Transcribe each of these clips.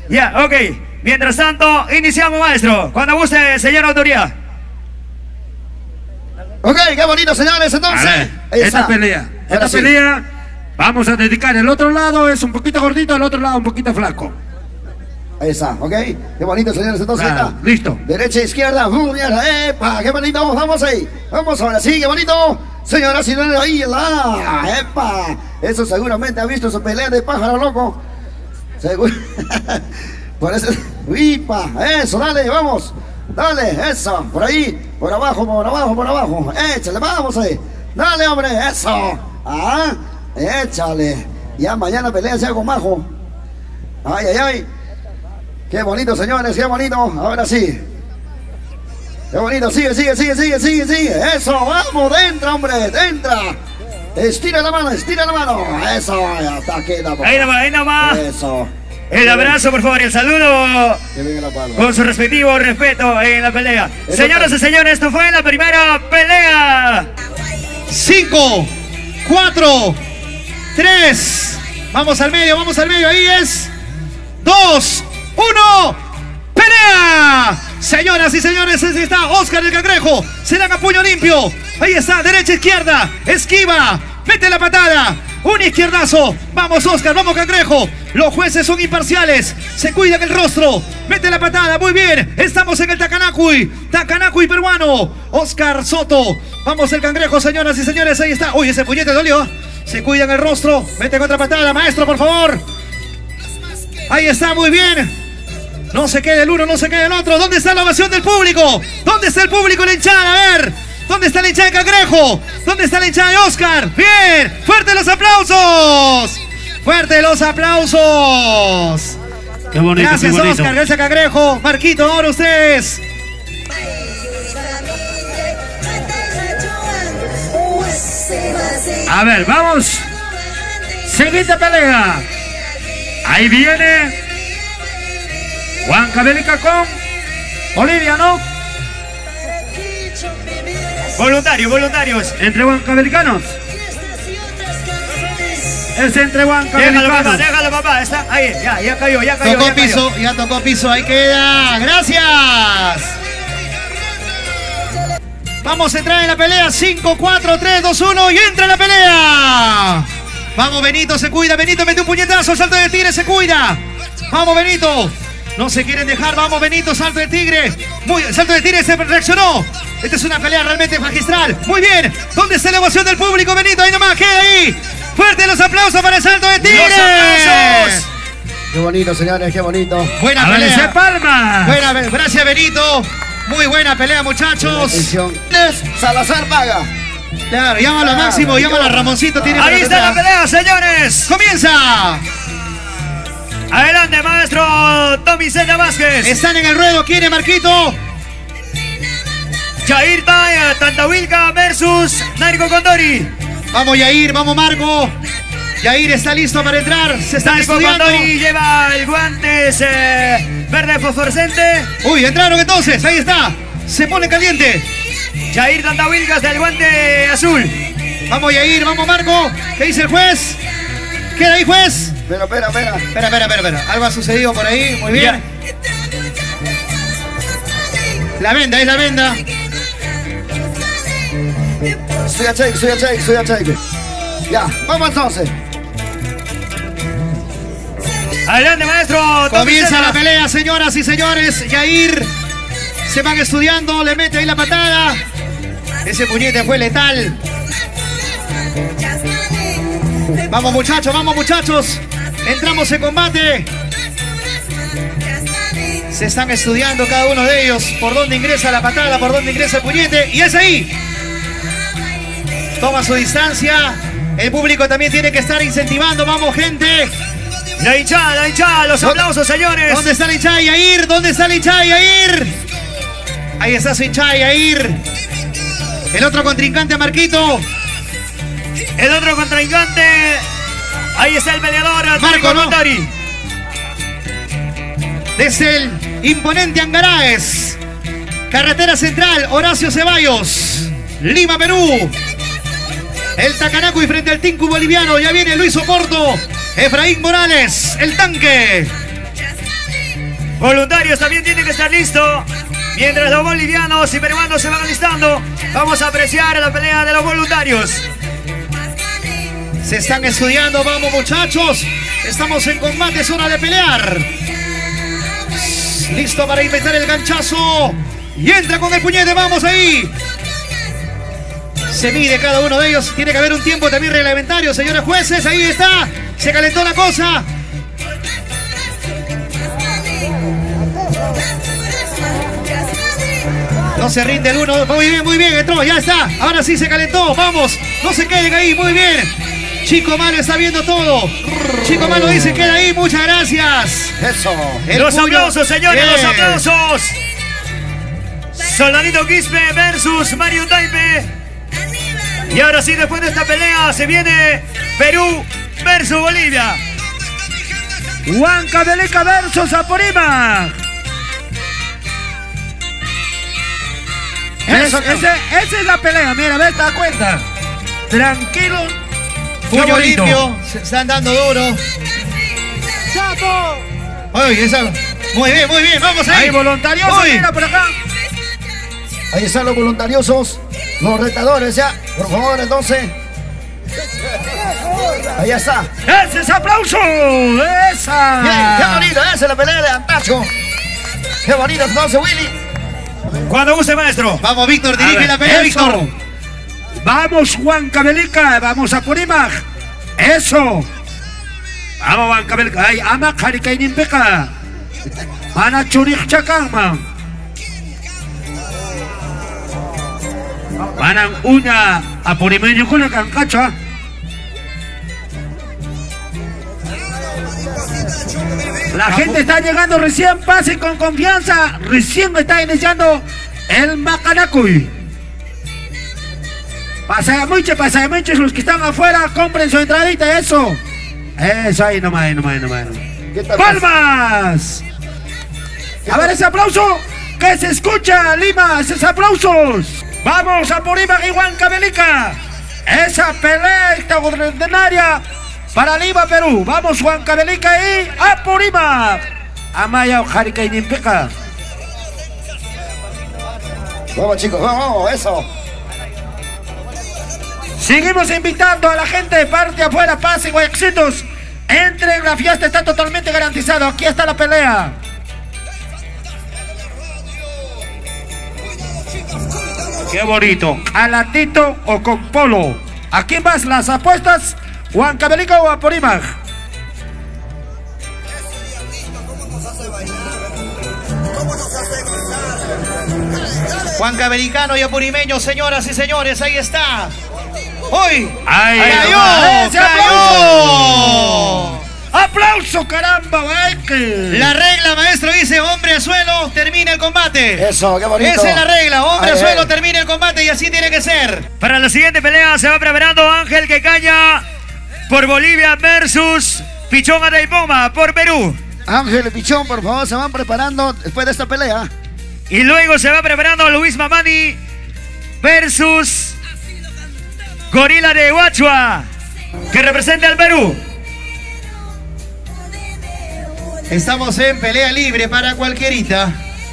Ya, ok. Mientras tanto, iniciamos, maestro. Cuando guste, señor autoridad. Ok, qué bonito, señores. Entonces, esta pelea, vamos a dedicar. El otro lado es un poquito gordito, el otro lado un poquito flaco. Ahí está, ok. Qué bonito, señores. Entonces, claro, está. Listo. Derecha, izquierda. Epa, qué bonito. Vamos ahí. Vamos ahora sí, qué bonito. Señoras y señores, ahí la. Epa. Eso seguramente ha visto su pelea de pájaro loco. Por eso. Uipa. Eso, dale, vamos. Dale, eso. Por ahí. Por abajo, por abajo, por abajo. Échale, vamos ahí. Dale, hombre, eso. Ah, échale. Ya mañana pelea sea con Majo. Ay, ay, ay. Qué bonito, señores, qué bonito. Ahora sí. Qué bonito, sigue. Eso, vamos, entra, hombre, entra. Estira la mano, Eso, ya está, queda. Ahí nomás. Eso. El abrazo, por favor, y el saludo con su respectivo respeto en la pelea. Señoras y señores, esto fue la primera pelea. 5, 4, 3. Vamos al medio, ahí es. 2, 1. ¡Pelea! Señoras y señores, ahí está Oscar el Cangrejo. Se dan a puño limpio. Ahí está, derecha, izquierda. Esquiva. Mete la patada. Un izquierdazo. Vamos, Oscar, vamos, Cangrejo. Los jueces son imparciales. Se cuidan el rostro. Mete la patada. Muy bien. Estamos en el Takanacuy peruano. Oscar Soto. Vamos, el Cangrejo, señoras y señores. Ahí está. Uy, ese puñete dolió. Se cuidan el rostro. Mete contra patada, maestro, por favor. Ahí está, muy bien. No se quede el uno, no se quede el otro. ¿Dónde está la ovación del público? ¿Dónde está el público, la hinchada? A ver. ¿Dónde está la hinchada de Cangrejo? ¿Dónde está la hinchada de Oscar? ¡Bien! ¡Fuerte los aplausos! ¡Fuerte los aplausos! ¡Qué bonito! Gracias, qué bonito. Oscar. Gracias, Cangrejo. Marquito, ahora ustedes. A ver, vamos. Siguiente pelea. Ahí viene Huancavelica con Bolivia, ¿no? Voluntarios. Entre huancavelicanos. Es entre huancavelicanos. Déjalo, papá. Está ahí. Ya cayó. Tocó piso. Ahí queda. Gracias. Vamos a entrar en la pelea. 5, 4, 3, 2, 1. Y entra en la pelea. Vamos, Benito, se cuida. Benito mete un puñetazo. Salto de tigre, se cuida. Vamos, Benito. No se quieren dejar. Vamos, Benito. Salto de tigre. Salto de tigre se reaccionó. Esta es una pelea realmente magistral. Muy bien. ¿Dónde está la ovación del público, Benito? Ahí nomás, queda ahí. Fuerte los aplausos para el salto de tigre. ¡Los aplausos! Qué bonito, señores, qué bonito. Buena pelea. Palmas. Gracias, Benito. Muy buena pelea, muchachos. Salazar paga. Claro, llámalo a Máximo, llámalo a Ramoncito. Ahí está la pelea, señores. ¡Comienza! Adelante, maestro Tommy Zeta Vázquez. Están en el ruedo. ¿Quién es, Marquito? Jair Tantahuilca versus Narco Condori. Vamos, Yair, vamos, Marco. Yair está listo para entrar. Se está estudiando. Condori lleva el guantes verde fosforescente. Uy, entraron entonces. Ahí está. Se pone caliente. Jair Tantahuilca del guante azul. Vamos, Yair, vamos, Marco. ¿Qué dice el juez? ¿Queda ahí, juez? Espera. Algo ha sucedido por ahí. Muy bien. La venda, es la venda. Estoy a check. Ya, vamos entonces. Adelante, maestro. Comienza la pelea, señoras y señores. Yair se van estudiando, le mete ahí la patada. Ese puñete fue letal. Vamos, muchachos. Entramos en combate. Se están estudiando cada uno de ellos por dónde ingresa la patada, por dónde ingresa el puñete. Y es ahí. Toma su distancia. El público también tiene que estar incentivando. Vamos, gente. La hinchada, los aplausos, señores. ¿Dónde está la hinchada de Yair? ¿Dónde está la hinchada de Yair? Ahí está su hinchada de Yair. El otro contrincante, Marquito. El otro contrincante. Ahí está el peleador, Marco, ¿no? Condori. Desde el imponente Angaraes, carretera central, Horacio Ceballos, Lima, Perú. El Takanacuy frente al Tinku boliviano. Ya viene Luis Oporto, Efraín Morales, el tanque. Voluntarios también tienen que estar listos. Mientras los bolivianos y peruanos se van alistando, vamos a apreciar la pelea de los voluntarios. Se están estudiando, vamos muchachos. Estamos en combate, es hora de pelear. Listo para inventar el ganchazo. Y entra con el puñete, vamos ahí. Se mide cada uno de ellos. Tiene que haber un tiempo también reglamentario, señores jueces. Ahí está. Se calentó la cosa. No se rinde el uno. Muy bien, entró, ya está. Ahora sí se calentó, vamos. No se queden ahí, muy bien. Chico Malo está viendo todo. Chico Malo dice, queda ahí, muchas gracias. Eso. Los aplausos, señores, los aplausos. Soldadito Quispe versus Mario Taipe. Y ahora sí, después de esta pelea, se viene Perú versus Bolivia. Huancavelica versus Apurímac. Esa es la pelea, mira, ¿ves? ¿Te das cuenta? Tranquilo. Puño limpio, se están dando duro. ¡Chapo! Oye, esa. Muy bien, vamos ahí. Hay voluntarios, mira por acá. Ahí están los voluntariosos, los retadores ya. Por favor, entonces. Ahí está. ¡Ese es aplauso! ¡Esa! Bien, qué bonita, esa es la pelea de Antacho. Qué bonita, entonces, Willy. Cuando guste, maestro. Vamos, Víctor, dirige la pelea, Víctor. Vamos, Huancavelica, vamos a Apurímac. Eso. Vamos, Huancavelica. Ay, ama harikainin beka. Mana churik chakang, man. Manang uña Apurimeño con la cancacha. La gente está llegando recién, pase con confianza. Recién está iniciando el Macanacuy. Pasayamuchos, los que están afuera, compren su entradita, eso. Eso, ahí nomás. ¡Palmas! A ver ese aplauso, que se escucha, Lima, esos aplausos. Vamos a Apurímac y Huancavelica. Esa pelea extraordinaria para Lima, Perú. Vamos, Huancavelica y Apurímac. Amaya Harikainimpeca. Vamos, chicos, vamos, eso. Seguimos invitando a la gente de parte afuera, pasen, guayaxitos. Entren, la fiesta está totalmente garantizada. Aquí está la pelea. Qué bonito. ¿Alatito o con polo? ¿A quién vas las apuestas? ¿Huancavelica o Apurímac? Huancavelicano y apurimeño, señoras y señores, ahí está. ¡Uy! ¡Ay! ¡Cayó! ¡Aplauso, caramba! La regla, maestro, dice hombre al suelo, termina el combate. Eso, qué bonito. Esa es la regla, hombre al suelo, termina el combate y así tiene que ser. Para la siguiente pelea se va preparando Ángel Quecaña por Bolivia versus Pichón Ataipoma por Perú. Ángel y Pichón, por favor, se van preparando después de esta pelea. Y luego se va preparando Luis Mamani versus Gorila de Huachua, que representa al Perú. Estamos en pelea libre para cualquierita.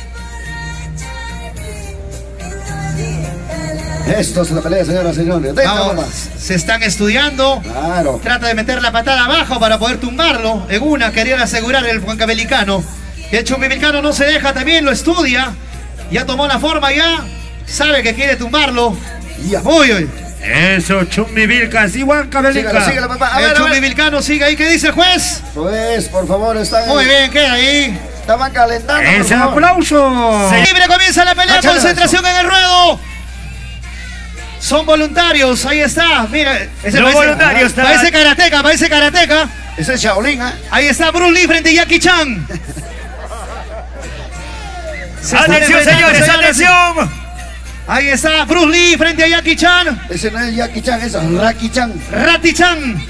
Esto es la pelea, señoras y señores. Vamos, se están estudiando. Claro. Trata de meter la patada abajo para poder tumbarlo. En una querían asegurar el huancavelicano. El chumbivilcano no se deja, también lo estudia. Ya tomó la forma, ya sabe que quiere tumbarlo. Ya. Uy. Eso, Chumbivilca, sí, Huancavelica. Sígala, papá. El chumbivilcano sigue ahí. ¿Qué dice el juez? Pues, por favor, están. Muy bien, queda ahí. Estaban calentando. Ese aplauso. Libre comienza la pelea. Concentración en el ruedo. Son voluntarios, ahí está. Mira, ese Los voluntarios parece karateca. Ese es Shaolin, ¿eh? Ahí está Bruce Lee frente a Jackie Chan. Atención, señores, atención. Ahí está Bruce Lee frente a Jackie Chan. Ese no es Jackie Chan, ese es Raki Chan. Rati Chan.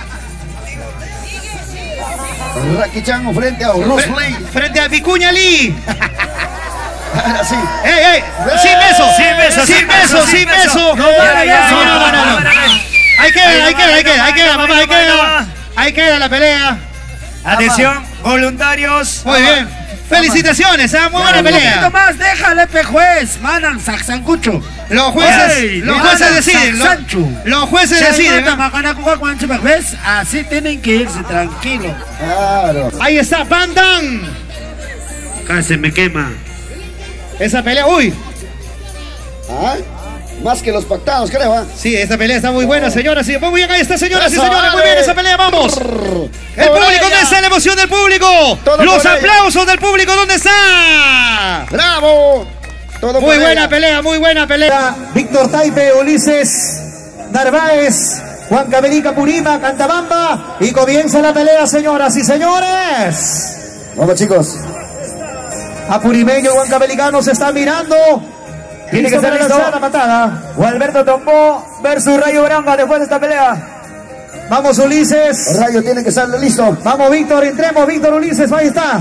Raki Chan frente a Bruce Lee. Frente a Vicuña Lee. Ahora sí. ¡Ey! ¡Sin beso! No. Ahí queda, papá, ahí queda la pelea. Atención, voluntarios. Muy bien. Felicitaciones, muy buena pelea. Un poquito más, déjale, juez. Manan, Saxancucho. Los jueces deciden. Los jueces deciden. Así tienen que irse, tranquilo. Claro. Ahí está, Van Damme. Casi me quema. Esa pelea, uy. ¿Ah? Más que los pactados, creo, ¿ah? Sí, esta pelea está muy buena, señoras y muy bien, ahí está, señoras y Eso, señores, muy dale. bien esa pelea, vamos. El Por público, ¿dónde ella. está la emoción del público? Todo Los por ella. aplausos del público, ¿dónde está? ¡Bravo! Todo Muy por buena ella. pelea, muy buena pelea. Víctor Taipe, Ulises Narváez, Juan Cabelica Purima, Cantabamba. Y comienza la pelea, señoras y señores. Vamos, chicos. Apurimeño y Juan Cabelicano se están mirando. Tiene que Listo ser para listo. lanzar la patada. Gualberto Tombó versus Rayo Branga después de esta pelea. Vamos, Ulises. El Rayo tiene que estar listo. Vamos, Víctor, entremos. Víctor, Ulises, ahí está.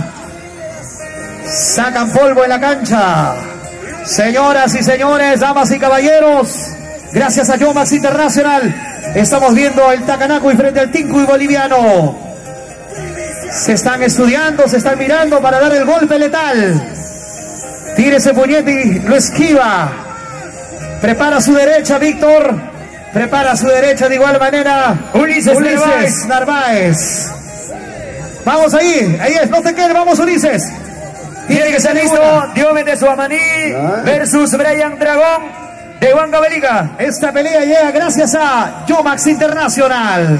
Sacan polvo en la cancha. Señoras y señores, damas y caballeros, gracias a Yomax Internacional, estamos viendo el Tacanaco y frente al Tinku y boliviano. Se están estudiando, se están mirando para dar el golpe letal. Tire ese puñete y lo esquiva. Prepara su derecha, Víctor. Prepara su derecha de igual manera. Ulises Narváez. Vamos ahí es, no te quedes, vamos, Ulises. Tiene que ser listo. Diomedes Suamaní versus Brian Dragón de Juan Cabelica. Esta pelea llega gracias a Yomax Internacional.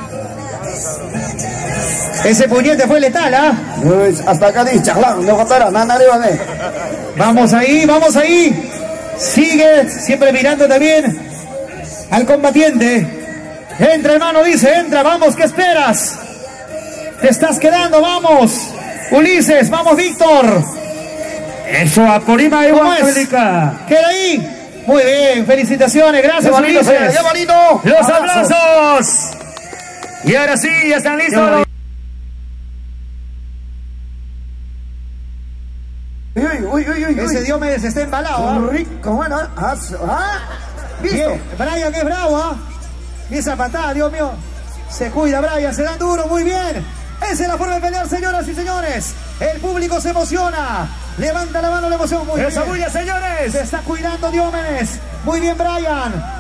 Ese puñete fue letal, ¿ah? Hasta acá dice, charlán, no contará, nada arriba de. Vamos ahí, vamos ahí. Sigue, siempre mirando también al combatiente. Entra, hermano, dice, entra, vamos, ¿qué esperas? Te estás quedando, vamos. Ulises, vamos, Víctor. Eso, Apurima y ¿Cómo Juan es? Cabelica. Queda ahí. Muy bien, felicitaciones, gracias, ¡Qué bonito, Ulises. qué bonito! Los Abrazo. aplausos. Y ahora sí, ya están listos. Uy. Ese Diomedes está embalado, ¿ah? Rico, bueno, ¿Visto? Bien, Brian es bravo, ¿ah? Y esa patada, Dios mío. Se cuida, Brian, se dan duro, muy bien. Esa es la forma de pelear, señoras y señores. El público se emociona. Levanta la mano la emoción, muy Esa bien. bulla, señores. Se está cuidando Diomedes. Muy bien, Brian.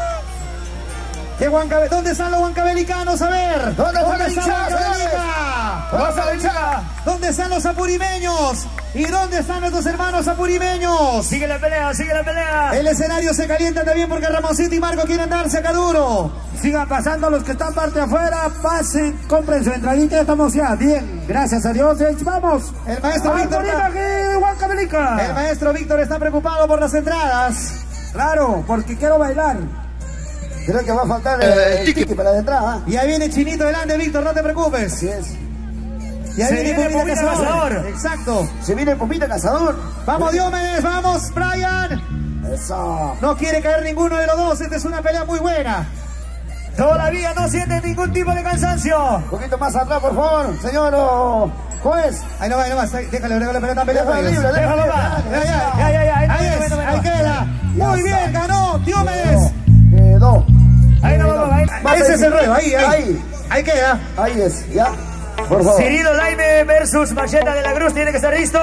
¿Dónde están los huancabelicanos? A ver. ¿Dónde están los hinchas, Huancabelica? Vamos a la hinchada. ¿Dónde están los apurimeños? ¿Y dónde están nuestros hermanos apurimeños? Sigue la pelea, sigue la pelea. El escenario se calienta también porque Ramoncito y Marco quieren darse acá duro. Sigan pasando los que están parte afuera, pasen, compren su entradita, estamos ya bien, gracias a Dios, vamos. El maestro Víctor El maestro Víctor está preocupado por las entradas. Claro, porque quiero bailar. Creo que va a faltar el ticket para la entrada. Y ahí viene Chinito delante, Víctor, no te preocupes. Así es. Y ahí Se viene viene Pumita Pumita Cazador. Cazador. Exacto. Se viene el Pumita Cazador. Vamos, Diomedes, vamos, Brian. Eso. No quiere caer ninguno de los dos, esta es una pelea muy buena. Todavía no siente ningún tipo de cansancio. Un poquito más atrás, por favor, señor juez. Ahí no va, déjale la pelota a pelear. Déjalo libre, Déjalo, libre. va. Dale. Ahí es, ahí queda. Muy bien, ganó Diomedes. Quedó. Ahí no vamos, ahí. Ese es el ruedo, ahí queda. Ahí es, ya. Por favor. Cirilo Laime versus Macheta de la Cruz. Tiene que estar listo.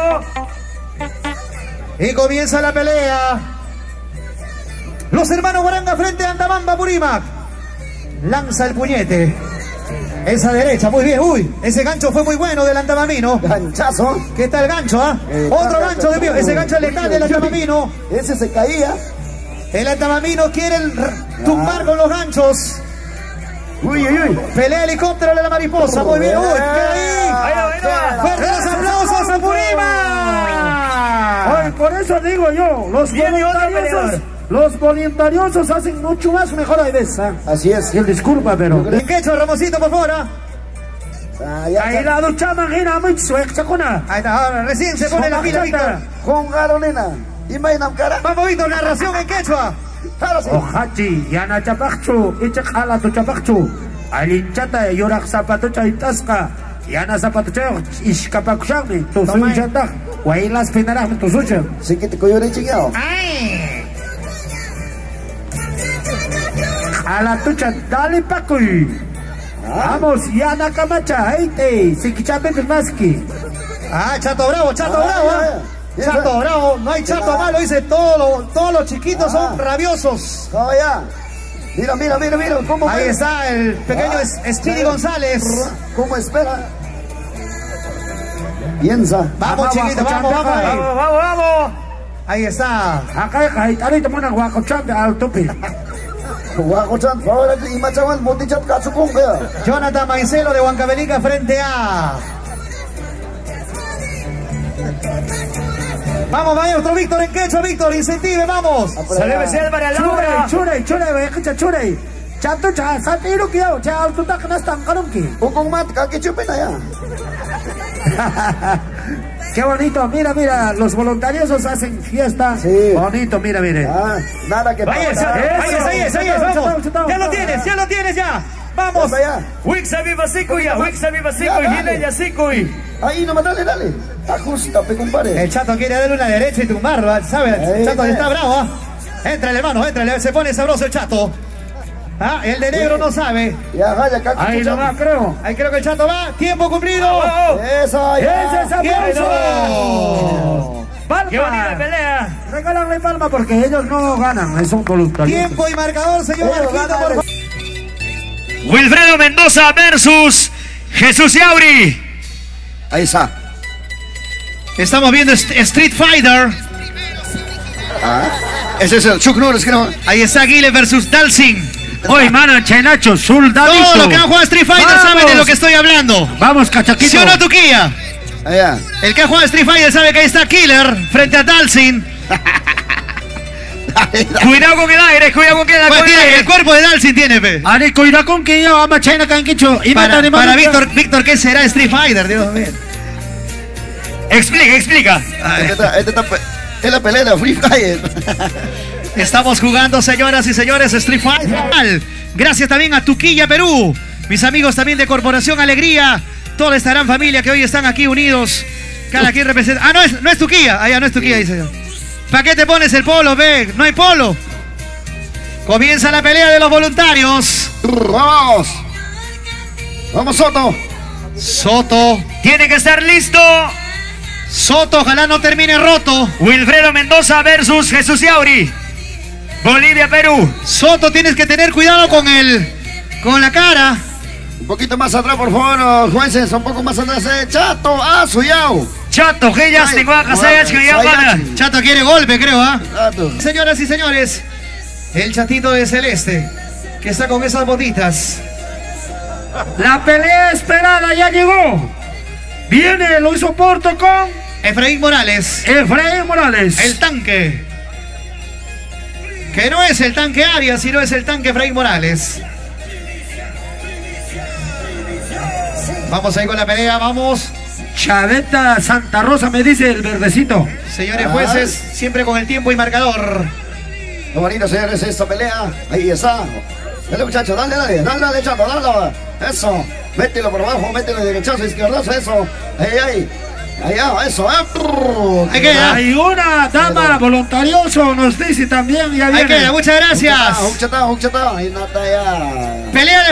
Y comienza la pelea. Los hermanos Guaranga frente a Antabamba Purimac. Lanza el puñete. Esa derecha, muy bien. Uy, ese gancho fue muy bueno del Antabamino. Ganchazo. ¿Qué tal el gancho, ah? Otro gancho de mío. Ese gancho es letal del Antabamino. Ese se caía. El Antabamino quiere tumbar con los ganchos. Uy. Pelea helicóptero de la mariposa. Muy bien. Uy, queda ahí. Ahí va. Fuerte los aplausos a Purima. Ay, por eso digo yo, Viene otro peleador. los voluntariosos hacen mucho más mejor a veces. Así es. Y el disculpa, pero. En quechua, Ramosito, por favor. Ya Ahí está. la ducha mangina muy suecchacona. Ahí está, ahora recién se pone la pila, Víctor. Con Carolina. Imagina, cara. Vamos, Víctor, narración en quechua. Claro, sí. Ojachi, yana chapakchu, ichak ala tu chapakchu. Alinchata, yorak zapato chaitasca. Yana zapato chay, ishkapakushami, tu suichantak. Wailas pinaraj, tu suichan. Sí que te cogió el chingado. Ala tucha, dale pakuy. Vamos, yana camacha, heite, sikichabe maski. Ah, Chato Bravo, Chato Bravo. Chato Bravo, no hay Chato malo, dice, todos los chiquitos son rabiosos. Vaya. Mira, mira, mira, mira. ¿Cómo ahí está el pequeño Speedy González. ¿Cómo espera? Piensa. Vamos, chiquito, vamos, vamos. Vamos, vamos, vamos. Ahí está. Acá ahorita muna guacochan al tupi. Guacochan, ahora y machawan motichat katsukunga. Jonathan Maicelo de Huancavelica frente a... Vamos, vaya otro Víctor en quechua, Víctor, incentive, vamos. Saludos especial para Laura. Chure, escucha, chure. Chato, satiru kiao, chao, tú tak nastan karunki. Ukong mat, kaki chupin ya. Qué bonito, mira, mira, los voluntarios hacen fiesta. Sí. Bonito, mira, mire. Nada que Vaya, ahí es, vamos. Ya lo tienes, ya. Vamos. Wixa viva Sikuy, Wixa viva Sikuy, Gileya Sikuy. Ahí nomás, dale. Ajusta, compadre. El Chato quiere darle una derecha y tumbarlo, ¿sabes? El Chato está bravo, ¿ah? Éntrale, hermano, éntrale, se pone sabroso el Chato. Ah, el de negro no sabe. Ya, vaya, ahí no va, creo. Ahí creo que el Chato va. Tiempo cumplido. Eso, ¡Ese es aplauso! ¡Palma! ¡Qué bonita pelea! Regálanle palma porque ellos no ganan, son voluntarios. Tiempo y marcador, señor Marquito, por favor. Wilfredo Mendoza versus Jesús Yauri. Ahí está. Estamos viendo Street Fighter. Ese es el Chuck Norris, creo. Ahí está Guile versus Dalsin. Oye, mano, Chenacho, soldadito. Todos los que han jugado Street Fighter saben de lo que estoy hablando. Vamos, cachaquito. ¿Sí o no, Tuquilla? Allá. El que ha jugado Street Fighter sabe que ahí está Killer frente a Dalsin. Cuidado con el aire, cuidado con el aire. El cuerpo de Dalsin tiene, fe. Ari, cuidado con que yo ama China canquicho. Para Víctor, ¿qué será Street Fighter? Dios mío. Explica. Es la pelea de Free Fire. Estamos jugando, señoras y señores, Street Fighter. Gracias también a Tuquilla, Perú. Mis amigos también de Corporación Alegría. Toda esta gran familia que hoy están aquí unidos. Cada quien representa... Ah, no es Tuquilla. Allá no es Tuquilla, dice. ¿Para qué te pones el polo, ve? No hay polo. Comienza la pelea de los voluntarios. Vamos. Vamos, Soto. Soto. Tiene que estar listo. Soto, ojalá no termine roto. Wilfredo Mendoza versus Jesús Yauri. Bolivia, Perú. Soto, tienes que tener cuidado con la cara. Un poquito más atrás, por favor, jueces. Un poco más atrás. Chato, Suyao. Chato, que ya se Chato quiere golpe, creo, ¿ah? Chato. Señoras y señores, el Chatito de Celeste, que está con esas botitas. La pelea esperada ya llegó. Viene, lo hizo Porto con Efraín Morales. El tanque. Que no es el tanque Arias, sino es el tanque Efraín Morales. Vamos ahí con la pelea, vamos. Chaveta Santa Rosa me dice el verdecito. Señores jueces, siempre con el tiempo y marcador. Lo bonito, señores, esta pelea. Ahí está. Dale, muchachos, dale, Chato, dale. Eso. Mételo por abajo, mételo derechazo, izquierdazo, eso. Ahí. Allá, eso. Ahí queda. Hay una dama voluntarioso, nos dice también. Ya viene. Ahí queda, muchas gracias. Huchata. Ahí no está ya. Pelea de